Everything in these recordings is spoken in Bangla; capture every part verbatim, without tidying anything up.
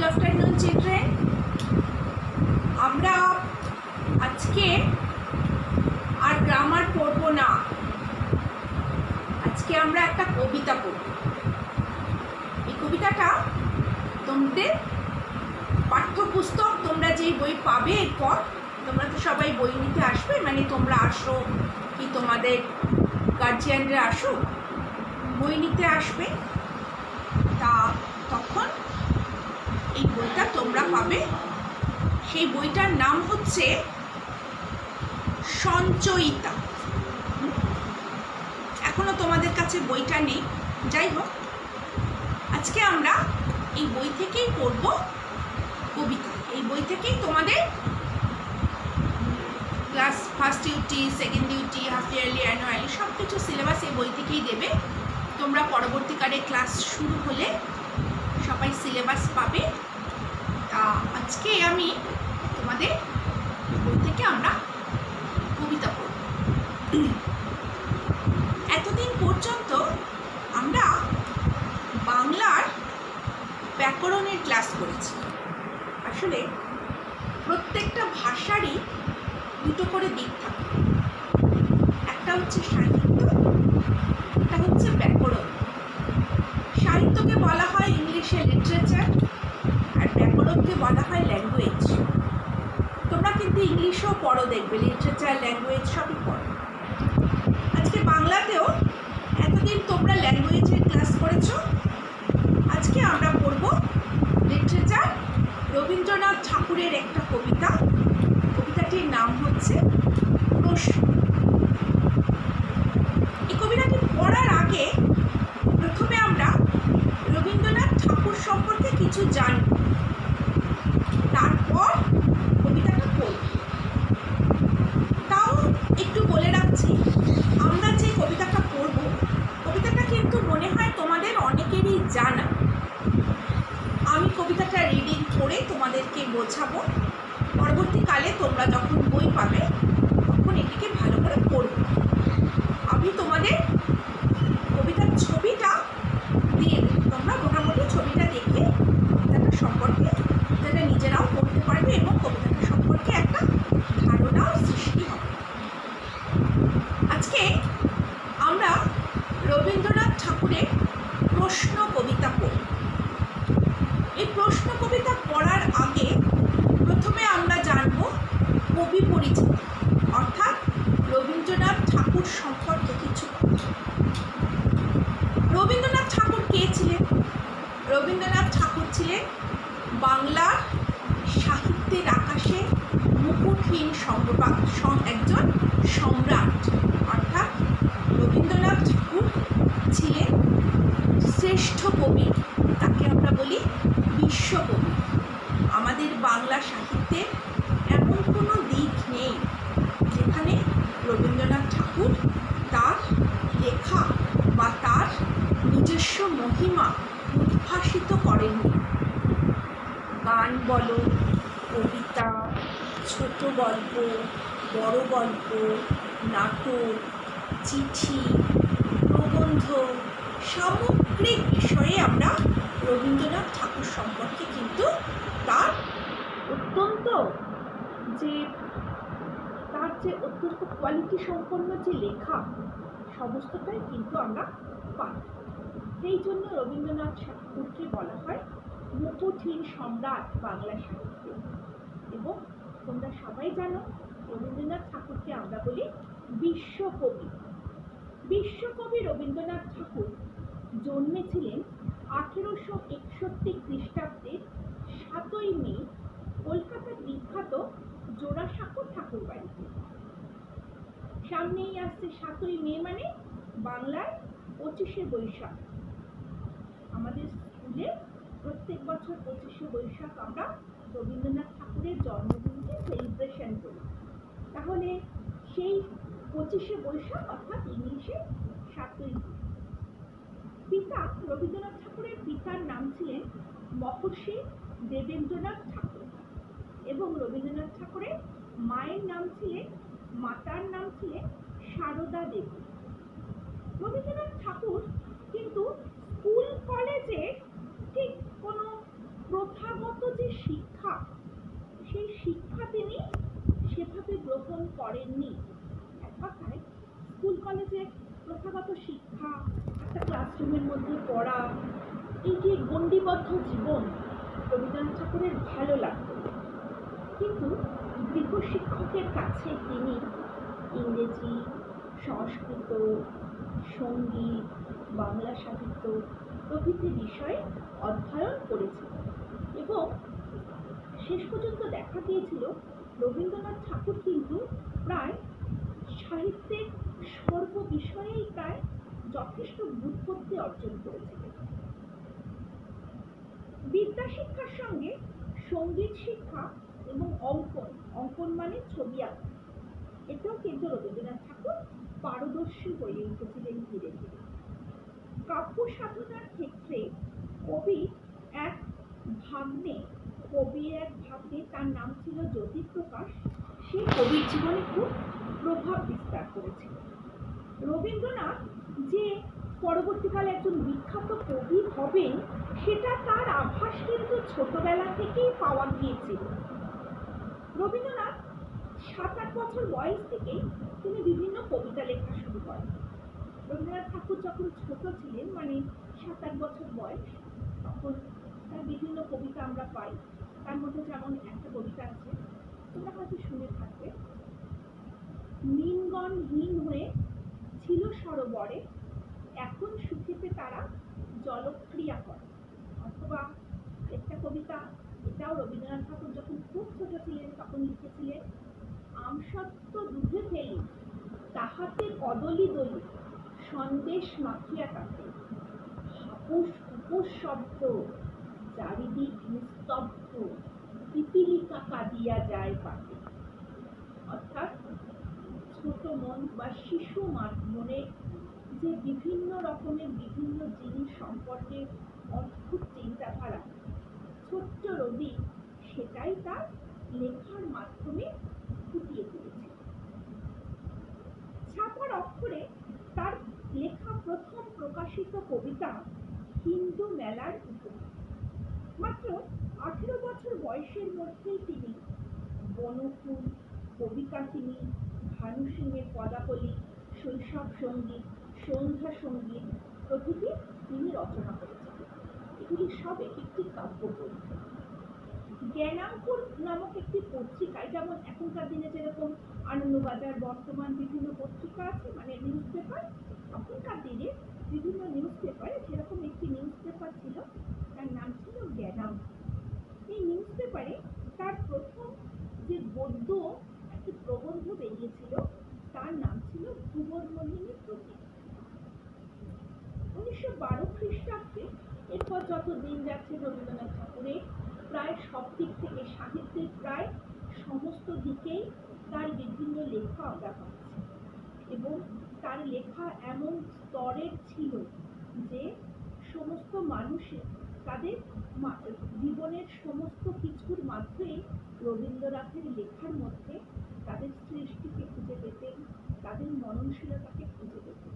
afternoon children. আমরা আজকে আর গ্রামার পড়ব না, আজকে আমরা একটা কবিতা পড়ব। এই কবিতাটা তোমাদের পাঠ্যপুস্তক, তোমরা যেই বই পাবে এরপর, তোমরা তো সবাই বই নিতে আসবে, মানে তোমরা আসো কি তোমাদের গার্জিয়ানরা আসো, বই নিতে আসবে, তা তখন এই বইটা তোমরা পাবে। সেই বইটার নাম হচ্ছে সঞ্চয়িতা। এখনো তোমাদের কাছে বইটা নেই, যাই হোক আজকে আমরা এই বই থেকেই পড়ব কবিতা। এই বই থেকেই তোমাদের class first duty, second duty, half yearly, annually সব কিছু সিলেবাস এই বই থেকেই দেবে। তোমরা পরবর্তীকালে ক্লাস শুরু হলে সবাই সিলেবাস পাবে। তা আজকে আমি তোমাদের বই থেকে আমরা কবিতা পড়ব। এতদিন পর্যন্ত আমরা বাংলার ব্যাকরণের ক্লাস করেছি। আসলে প্রত্যেকটা ভাষারই দুটো করে দিক থাকে, একটা হচ্ছে সাহিত্য, একটা হচ্ছে ব্যাকরণ। সাহিত্যকে বলা হয় ইংলিশে লিটারেচার, আর ব্যাকরণকে বলা হয় ল্যাঙ্গুয়েজ। তোমরা কিন্তু ইংলিশও পড়ো, দেখবে লিটারেচার, ল্যাঙ্গুয়েজ সবই পড়ো। আজকে বাংলাতেও এতদিন তোমরা ল্যাঙ্গুয়েজের ক্লাস করেছো, আজকে আমরা পড়ব লিটারেচার, রবীন্দ্রনাথ ঠাকুরের একটা কবিতা। কবিতাটির নাম হচ্ছে প্রশ্ন। এই কবিতাটি পড়ার আগে প্রথমে আমরা রবীন্দ্রনাথ ঠাকুর সম্পর্কে কিছু জানব, তারপর কবিতাটা পড়ব। তাও একটু বলে রাখছি, আমরা যে কবিতাটা পড়ব, কবিতাটা কিন্তু মনে হয় তোমাদের অনেকেরই জানা। আমি কবিতাটা রিডিং করে তোমাদেরকে বোঝাবো, পরবর্তীকালে তোমরা যখন বই পাবে তখন এটিকে ভালো করে পড়বে। আমি তোমাদের কবিতার ছবিটা দিয়ে দেব, তোমরা মোটামুটি ছবিটা দেখে কবিতাটা সম্পর্কে কবিতাটা নিজেরাও পড়তে পারবে এবং কবিতাটা সম্পর্কে একটা ধারণাও সৃষ্টি হবে। আজকে আমরা রবীন্দ্রনাথ ঠাকুরের প্রশ্ন কবিতা পড়ব। এই প্রশ্ন কবিতা পড়ার আগে প্রথমে আমরা জানব কবি পরিচিতি, অর্থাৎ রবীন্দ্রনাথ ঠাকুর সম্পর্কে কিছু। রবীন্দ্রনাথ ঠাকুর কে ছিলেন? রবীন্দ্রনাথ ঠাকুর ছিলেন বাংলার সাহিত্যের আকাশে মুকুটহীন একজন সম্রাট। অর্থাৎ রবীন্দ্রনাথ ঠাকুর ছিলেন শ্রেষ্ঠ কবি, তাকে আমরা বলি বিশ্বকবি। আমাদের বাংলা সাহিত্যের এমন কোনো দিক নেই যেখানে রবীন্দ্রনাথ ঠাকুর তার লেখা বা তার নিজস্ব মহিমা উদ্ভাসিত করেননি। গান বলো, কবিতা, ছোট গল্প, বড় গল্প, নাটক, চিঠি, প্রবন্ধ, সামগ্রিক বিষয়ে আমরা রবীন্দ্রনাথ ঠাকুর সম্পর্কে কিন্তু তার অত্যন্ত যে তার যে অত্যন্ত কোয়ালিটি সম্পন্ন যে লেখা, সমস্তটাই কিন্তু আমরা পাই। সেই জন্য রবীন্দ্রনাথ ঠাকুরকে বলা হয় মুকুটহীন সম্রাট বাংলা সাহিত্যে। এবং তোমরা সবাই জানো রবীন্দ্রনাথ ঠাকুরকে আমরা বলি বিশ্বকবি। বিশ্বকবি রবীন্দ্রনাথ ঠাকুর জন্মেছিলেন আঠেরোশো একষট্টি খ্রিস্টাব্দের সাতই মে কলকাতার বিখ্যাত জোড়াসাঁকো ঠাকুর বাড়িতে। সামনেই আসছে সাতই মে, মানে বাংলার পঁচিশে বৈশাখ। আমাদের স্কুলে প্রত্যেক বছর পঁচিশে বৈশাখ আমরা রবীন্দ্রনাথ ঠাকুরের জন্মদিনকে সেলিব্রেশন করি। তাহলে সেই পঁচিশে বৈশাখ অর্থাৎ ইংলিশে সাতই মে। পিতা রবীন্দ্রনাথ ঠাকুরের পিতার নাম ছিলেন মহর্ষি দেবেন্দ্রনাথ ঠাকুর এবং রবীন্দ্রনাথ ঠাকুরের মায়ের নাম ছিলেন মাতার নাম ছিলেন সারদা দেবী। রবীন্দ্রনাথ ঠাকুর কিন্তু স্কুল কলেজে ঠিক কোনো প্রথাগত যে শিক্ষা, সেই শিক্ষা তিনি সেভাবে গ্রহণ করেননি। এক কথায় স্কুল কলেজে প্রথাগত শিক্ষা, একটা ক্লাসরুমের মধ্যে পড়া, এই যে গণ্ডিবদ্ধ জীবন রবীন্দ্রনাথ ঠাকুরের ভালো লাগত। কিন্তু গৃহ শিক্ষকের কাছে তিনি ইংরেজি, সংস্কৃত, সঙ্গীত, বাংলা সাহিত্য প্রভৃতি বিষয়ে অধ্যয়ন করেছিলেন এবং শেষ পর্যন্ত দেখা গিয়েছিল রবীন্দ্রনাথ ঠাকুর কিন্তু প্রায় সাহিত্যের সর্ব বিষয়েই প্রায় যথেষ্ট ব্যুৎপত্তি অর্জন করেছিলেন। বিদ্যা শিক্ষার সঙ্গে সঙ্গীত শিক্ষা এবং অঙ্কন, অঙ্কন মানে ছবি আঁকা, এটাও কিন্তু রবীন্দ্রনাথ ঠাকুর পারদর্শী হয়ে উঠেছিলেন ধীরে ধীরে। কাব্য সাধনার ক্ষেত্রে কবি এক ভাগ্নে কবি এক ভাগ্নে তার নাম ছিল জ্যোতিপ্রকাশ, সে কবির জীবনে খুব প্রভাব বিস্তার করেছিল। রবীন্দ্রনাথ যে পরবর্তীকালে একজন বিখ্যাত কবি হবেন সেটা তার আভাস কিন্তু ছোটবেলা থেকেই পাওয়া গিয়েছিল। রবীন্দ্রনাথ সাত আট বছর বয়স থেকেই তিনি বিভিন্ন কবিতা লেখা শুরু করেন। রবীন্দ্রনাথ ঠাকুর যখন ছোট ছিলেন, মানে সাত আট বছর বয়স, তখন তার বিভিন্ন কবিতা আমরা পাই। তার মধ্যে যেমন একটা কবিতা আছে, তোমরা হয়তো শুনে থাকবে, নীলগণ হীন হয়ে ছিল সরোবরে, এখন সুখেতে তারা জলক্রিয়া করে। অথবা একটা কবিতা, এটাও রবীন্দ্রনাথ ঠাকুর যখন খুব ছোট ছিলেন তখন লিখেছিলেন, আমসত্ব দুধে ফেলি তাহাতে কদলি দলি সন্দেশ মাখিয়া তাতে, হাপুস হুপুস শব্দ চারিদিক নিস্তব্ধ, পিপিলিকা কাঁদিয়া যায় পাতে। অর্থাৎ ছোট মন বা শিশু মনে যে বিভিন্ন রকমের বিভিন্ন জিনিস সম্পর্কে অদ্ভুত চিন্তাধারা, ছোট্ট রবি সেটাই তার লেখার মাধ্যমে ফুটিয়ে তুলেছে। ছাপার অক্ষরে তার লেখা প্রথম প্রকাশিত কবিতা হিন্দু মেলার উপহার। মাত্র আঠেরো বছর বয়সের মধ্যেই তিনি বনফুল, কবিকাহিনী, ভানু সিংহের পদাবলী, শৈশব সঙ্গীত, সন্ধ্যা সঙ্গীত প্রভৃতি তিনি রচনা করেছিলেন। এগুলি সব এক একটি কাব্য গ্রন্থ। জ্ঞানাঙ্কুর নামক একটি পত্রিকায়, যেমন এখনকার দিনে যেরকম আনন্দবাজার, বর্তমান বিভিন্ন পত্রিকা আছে, মানে নিউজ পেপার, তখনকার দিনে বিভিন্ন নিউজ পেপারে সেরকম একটি নিউজ পেপার ছিল, তার নাম ছিল জ্ঞানাঙ্কুর। এই নিউজ পেপারে তার প্রথম যে গদ্য একটি প্রবন্ধ বেরিয়েছিল তার নাম ছিল ভুবনমোহিনী প্রতীক। উনিশশো বারো খ্রিস্টাব্দে, এরপর যত দিন যাচ্ছে রবীন্দ্রনাথ ঠাকুরের প্রায় সব দিক থেকে সাহিত্যের প্রায় সমস্ত দিকেই তার বিভিন্ন লেখা আমরা পাচ্ছি এবং তার লেখা এমন স্তরের ছিল যে সমস্ত মানুষের তাদের জীবনের সমস্ত কিছুর মাধ্যমে রবীন্দ্রনাথের লেখার মধ্যে তাদের সৃষ্টিকে খুঁজে পেতেন, তাদের মননশীলতাকে খুঁজে পেতেন।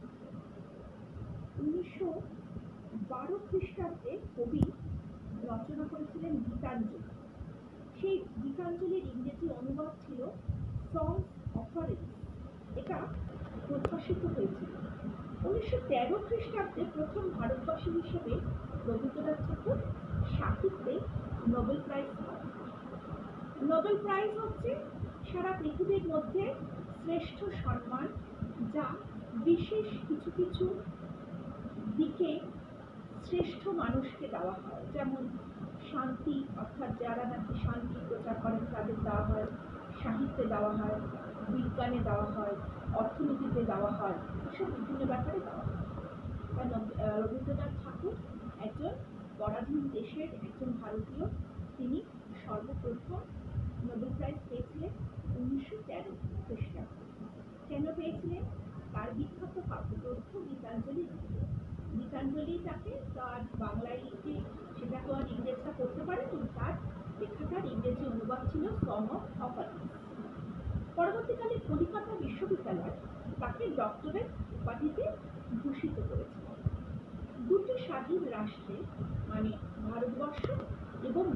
উনিশশো বারো খ্রিস্টাব্দে কবি রচনা করেছিলেন গীতাঞ্জলি। সেই গীতাঞ্জলির ইংরেজি অনুবাদ ছিল সংস অফারিংস। এটা প্রকাশিত হয়েছিল। উনিশশো তেরো খ্রিস্টাব্দে প্রথম ভারতবাসী হিসেবে রবীন্দ্রনাথ ঠাকুর সাহিত্যে নোবেল প্রাইজ পান। নোবেল প্রাইজ হচ্ছে সারা পৃথিবীর মধ্যে শ্রেষ্ঠ সম্মান, যা বিশেষ কিছু কিছু দিকে শ্রেষ্ঠ মানুষকে দেওয়া হয়। যেমন শান্তি, অর্থাৎ যারা নাকি শান্তি প্রচার করেন তাদের দেওয়া হয়, সাহিত্যে দেওয়া হয়, বিজ্ঞানে দেওয়া হয়, অর্থনীতিতে দেওয়া হয়, এসব বিভিন্ন ব্যাপারে দেওয়া হয়। রবীন্দ্রনাথ ঠাকুর একজন পরাধীন দেশের একজন ভারতীয়, তিনি সর্বপ্রথম নোবেল প্রাইজ পেয়েছিলেন উনিশশো তেরো খ্রিস্টাব্দে। কেন পেয়েছিলেন? তার বিখ্যাত কাব্যগ্রন্থ গীতাঞ্জলি লিখে। গীতাঞ্জলিটাকে তার বাংলায় লিখে, সেটা তো আর ইংরেজরা করতে পারেনি, তার লেখাটার ইংরেজি অনুবাদ ছিল সং অফ অফারিংস। পরবর্তীকালে কলিকাতা বিশ্ববিদ্যালয় তাকে ডক্টরেট উপাধিতে ভূষিত করেছিল। দুটি স্বাধীন রাষ্ট্রে, মানে ভারতবর্ষ এবং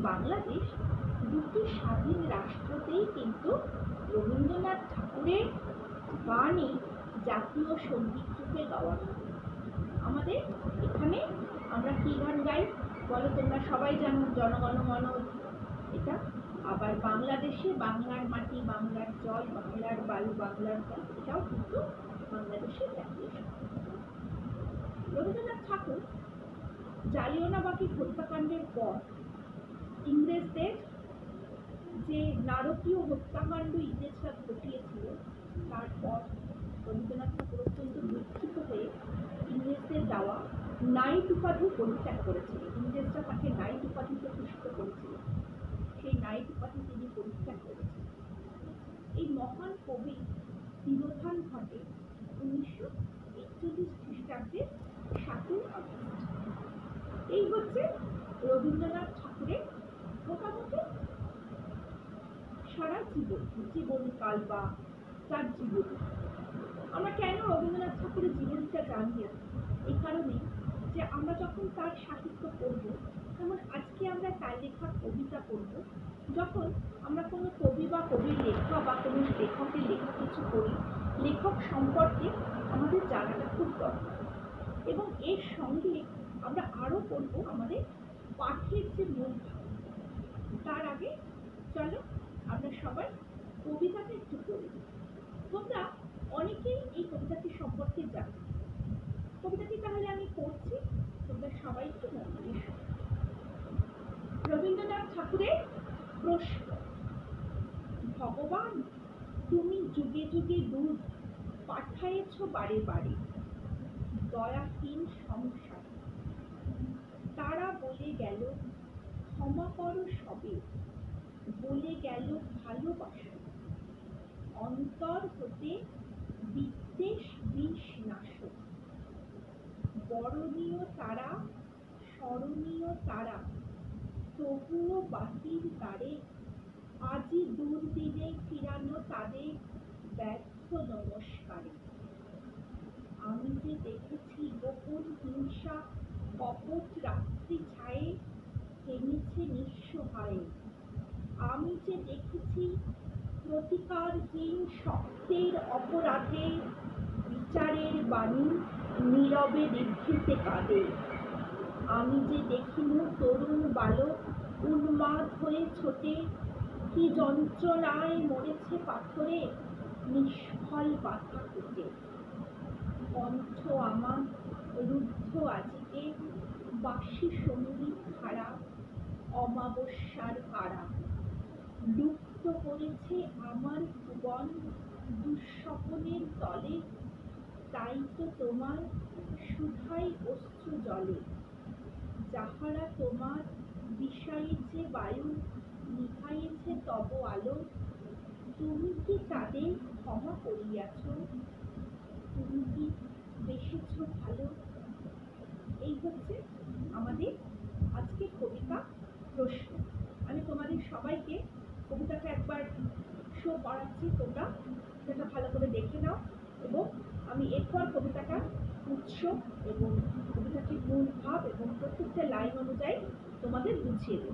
বাংলাদেশ দুটি স্বাধীন রাষ্ট্রতেই কিন্তু রবীন্দ্রনাথ ঠাকুরের গানই জাতীয় সঙ্গীত রূপে গাওয়া হয়। আমাদের এখানে আমরা কি গান গাই বলো তোমরা সবাই জানো, জনগণ মন, এটা। আবার বাংলাদেশে বাংলার মাটি, বাংলার জল, বাংলার বায়ু, বাংলার জল, এটাও কিন্তু বাংলাদেশের জাতীয় সঙ্গীত। রবীন্দ্রনাথ ঠাকুর জালিয়ানওয়ালাবাগ হত্যাকাণ্ডের পর ইংরেজদের যে নারকীয় হত্যাকাণ্ড ইংরেজরা ঘটিয়েছিল, তারপর রবীন্দ্রনাথ ঠাকুর অত্যন্ত দুঃখিত হয়ে ইংরেজদের দেওয়া নাইট উপাধি পরিত্যাগ করেছিলেন। ইংরেজরা তাকে নাইট উপাধিতে ভূষিত করেছিল, সেই নাইট উপাধি তিনি পরিত্যাগ করেছিলেন। এই মহান কবি তিরোধান ঘটে উনিশশো একচল্লিশ খ্রিস্টাব্দের সাতই আগস্ট। এই হচ্ছে রবীন্দ্রনাথ ঠাকুরের মোটামুটি সারা জীবন জীবনকাল বা তার জীবন। আমরা কেন রবীন্দ্রনাথ ঠাকুরের জীবনীটা জানি? এই কারণে যে আমরা যখন তার সাহিত্য পড়ব, যেমন আজকে আমরা তার লেখা কবিতা পড়ব, যখন আমরা কোনো কবি বা কবির লেখা বা কোনো লেখকের লেখা কিছু পড়ি, লেখক সম্পর্কে আমাদের জানাটা খুব দরকার। এবং এর সঙ্গে আমরা আরও পড়ব আমাদের পাঠের যে মূল ভাব। তার আগে চলো আমরা সবাই কবিতাটা একটু পড়ি। তোমরা অনেকেই এই কবিতাটি সম্পর্কে জানো। কবিতাটি তাহলে আমি পড়ছি, তোমরা সবাই একটু মন দিয়ে শোনো। রবীন্দ্রনাথ ঠাকুরের প্রশ্ন। ভগবান, তুমি যুগে যুগে দুধ পাঠায়েছ বারে বারে, দয়াহীন সংসার। তারা বলে গেল ক্ষমা করো সবে, বলে গেল ভালোবাসো। অন্তর হতে বিদ্বেষ বিষ নাশক। বরণীয় তারা, স্মরণীয় তারা, তবুও বাতির তারে, আজই দুর্দিনে ফিরানো তাদের ব্যর্থ নমস্কারে। আমি যে দেখেছি গোপন হিংসা কপট রাত্রি ছায়ে, থেমেছে নিঃসহায়ে। আমি যে দেখেছি প্রতিকারহীন শক্তের অপরাধে, বিচারের বাণী নীরবে নিভৃতে কাঁদে। আমি যে দেখিনু তরুণ বালক উন্মাদ হয়ে ছোটে, কি যন্ত্রণায় মরেছে পাথরে নিষ্ফল বাধা পেতে। কণ্ঠ আমার রুদ্ধ আজিকে, বাসি সঙ্গীত ধারা, অমাবস্যার কারা। লুপ্ত করেছে আমার ভুবন দুঃস্বপনের তলে, তাই তো তোমার সুধাই অশ্রু জলে। যাহারা তোমার বিষাইছে বায়ু, নিভাইছে তব আলো, তুমি কি তাদের ক্ষমা করিয়াছ? তুমি কি বেসেছ ভালো? এই হচ্ছে আমাদের আজকে কবিতা প্রশ্ন। আমি তোমাদের সবাইকে কবিতাটা একবার শো করাচ্ছি, তোমরা সেটা ভালো করে দেখে নাও, এবং আমি এরপর কবিতাটার উৎস এবং কবিতাটির মূল ভাব এবং প্রত্যেকটা লাইন অনুযায়ী তোমাদের বুঝিয়ে দেব।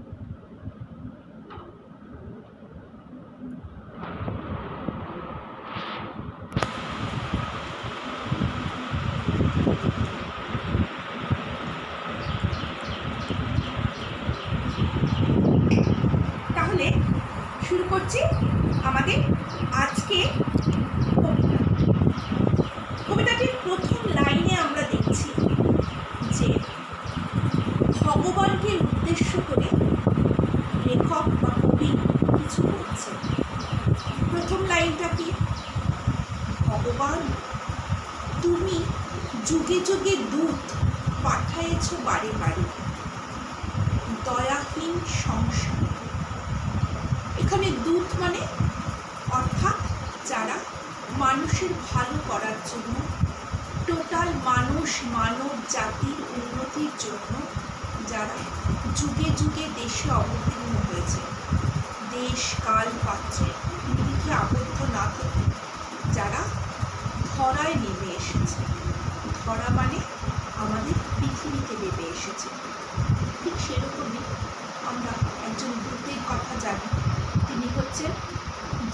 তাহলে শুরু করছি আমাদের আজকে কবিতা। কবিতাটির প্রথম লাইনে আমরা দেখছি যে ভগবানকে উদ্দেশ্য করে লেখক বা কবি কিছু বলছে। প্রথম লাইনটা কি? ভগবান, তুমি যুগে যুগে দূত পাঠায়েছ বারে বারে, দয়াহীন সংসার। এখানে দূত মানে অর্থাৎ যারা মানুষের ভালো করার জন্য, টোটাল মানুষ মানব জাতির উন্নতির জন্য যারা যুগে যুগে দেশে অবতীর্ণ হয়েছে, দেশ কাল পাত্রে নিরিখে আবদ্ধ না থেকে যারা ধরায় নেমে এসেছে। ধরা মানে আমাদের পৃথিবীতে নেমে এসেছে। ঠিক সেরকমই আমরা একজন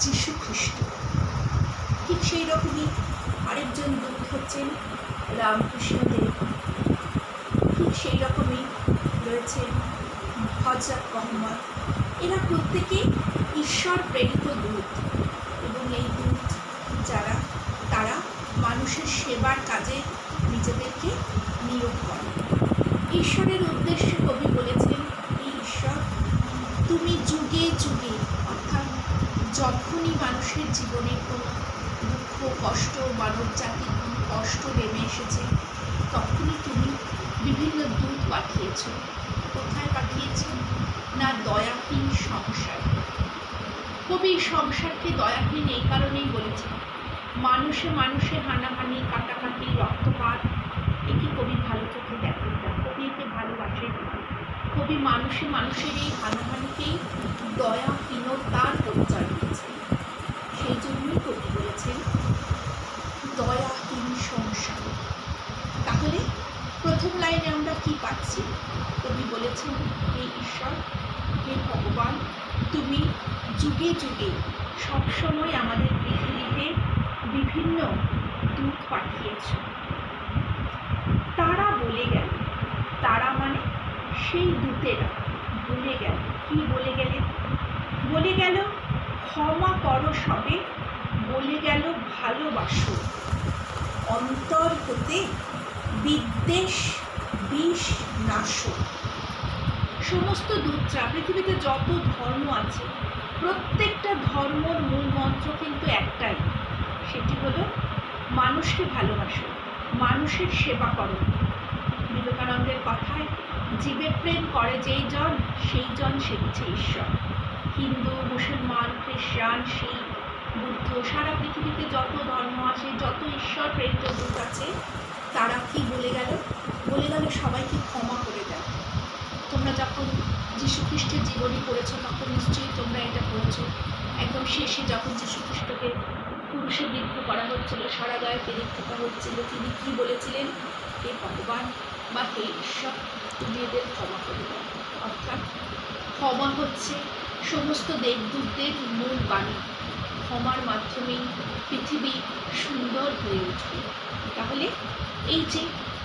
যিশু খ্রিস্ট। ঠিক সেই রকমই আরেকজন দূত হচ্ছেন রামকৃষ্ণদেব। ঠিক সেই রকমই রয়েছেন হযরত মুহাম্মদ। এরা প্রত্যেকেই ঈশ্বর প্রেরিত দূত, এবং এই দূত যারা, তারা মানুষের সেবার কাজে নিজেদেরকে নিয়োগ করে। ঈশ্বরের উদ্দেশ্যে কবি বলেছেন, এই ঈশ্বর তুমি যুগে যুগে, অর্থাৎ যখনই মানুষের জীবনে কোনো দুঃখ কষ্ট, মানব জাতির কোনো কষ্ট নেমে এসেছে, তখনই তুমি বিভিন্ন দূত পাঠিয়েছ। কোথায় পাঠিয়েছ? না দয়াহীন সংসার। কবি সংসারকে দয়াহীন এই কারণেই বলেছেন, মানুষে মানুষে হানাহানি, কাটাকাটি, রক্তপাত, একে কবি ভালো চোখে দেখেন না, কবি একে ভালোবাসেন না। কবি মানুষে মানুষের এই হানাহানিকেই দয়াহীনতার পরিচয় দিয়েছেন। সেই জন্যই কবি বলেছেন দয়াহীন সংসার। তাহলে প্রথম লাইনে আমরা কি পাচ্ছি? কবি বলেছেন, হে ঈশ্বর, হে ভগবান, তুমি যুগে যুগে সবসময় আমাদের পৃথিবীতে বিভিন্ন দূত পাঠিয়েছ। তারা বলে গেল, তারা মানে সেই দূতেরা বলে গেল। কি বলে গেলে? বলে গেল ক্ষমা করো সবে, বলে গেল ভালোবাসো, অন্তর হতে বিদ্বেষ বিষ নাশো। সমস্ত দূতরা, পৃথিবীতে যত ধর্ম আছে, প্রত্যেকটা ধর্মর মূল মন্ত্র কিন্তু একটাই, সেটি হলো মানুষকে ভালোবাসো, মানুষের সেবা করো। বিবেকানন্দের কথায়, জীবের প্রেম করে যেই জন, সেই জন সেবিছে ঈশ্বর। হিন্দু, মুসলমান, খ্রিস্টান, শিখ, বুদ্ধ, সারা পৃথিবীতে যত ধর্ম আছে, যত ঈশ্বর প্রেরিত দূত আছে, তারা কি বলে গেল? বলে গেল সবাইকে ক্ষমা করে দাও। তোমরা যখন যীশু খ্রিস্টের জীবনী পড়েছো, তখন নিশ্চয়ই তোমরা এটা পড়েছো। একদম শেষে যখন যীশু খ্রিস্টকে পুরুষে বিদ্ধ করা হচ্ছিল, সারা গায়ে পেরে থাকা হচ্ছিল, তিনি কি বলেছিলেন? হে ভগবান বা হে ঈশ্বর, তুমি এদের ক্ষমা করে দাও। অর্থাৎ ক্ষমা হচ্ছে সমস্ত দেবদূতদের মূল বাণী। ক্ষমার মাধ্যমেই পৃথিবী সুন্দর হয়ে উঠবে। তাহলে এই যে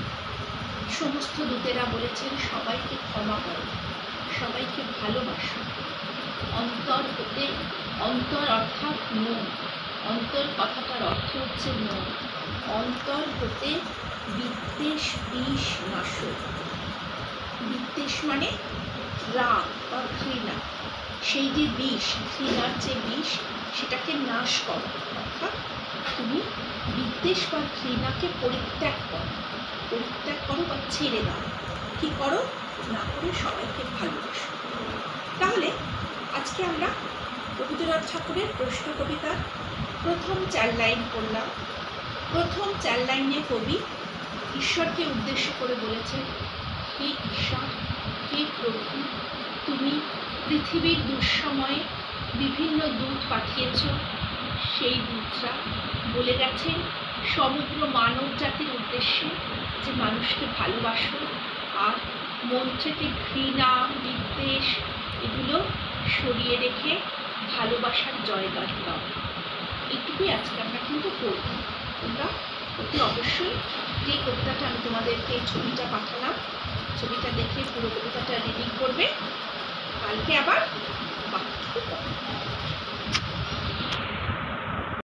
সমস্ত দূতেরা বলেছেন সবাইকে ক্ষমা করো, সবাইকে ভালোবাসো, অন্তর হতে, অন্তর অর্থাৎ মন, অন্তর কথাটার অর্থ হচ্ছে মন, অন্তর হতে বিদ্বেষ বিষ নাশো। বিদ্বেষ মানে রাগ বা ঘৃণা, সেই যে বিষ, ঘৃণার যে বিষ, সেটাকে নাশ করো। অর্থাৎ তুমি বিদ্বেষ বা ঘৃণাকে পরিত্যাগ করো, পরিত্যাগ করো বা ছেড়ে দাও। কি করো? না করে সবাইকে ভালোবাসো। তাহলে আজকে আমরা রবীন্দ্রনাথ ঠাকুরের প্রশ্ন কবিতার প্রথম চার লাইন পড়লাম। প্রথম চার লাইনে কবি ঈশ্বরকে উদ্দেশ্য করে বলেছেন, হে ঈশ্বর, হে প্রভু, তুমি পৃথিবীর দুঃসময়ে বিভিন্ন দূত পাঠিয়েছ। সেই দূতরা বলে গেছেন সমগ্র মানব জাতির উদ্দেশ্যে যে মানুষকে ভালোবাসো, আর মন থেকে ঘৃণা বিদ্বেষ এগুলো সরিয়ে রেখে ভালোবাসার জয়গান দাও। এইটুকুই আজকে আমরা কিন্তু করব। তোমরা অতি অবশ্যই যে কবিতাটা আমি তোমাদেরকে ছবিটা পাঠালাম, ছবিটা দেখে পুরো কবিতাটা রিডিং করবে। কালকে আবার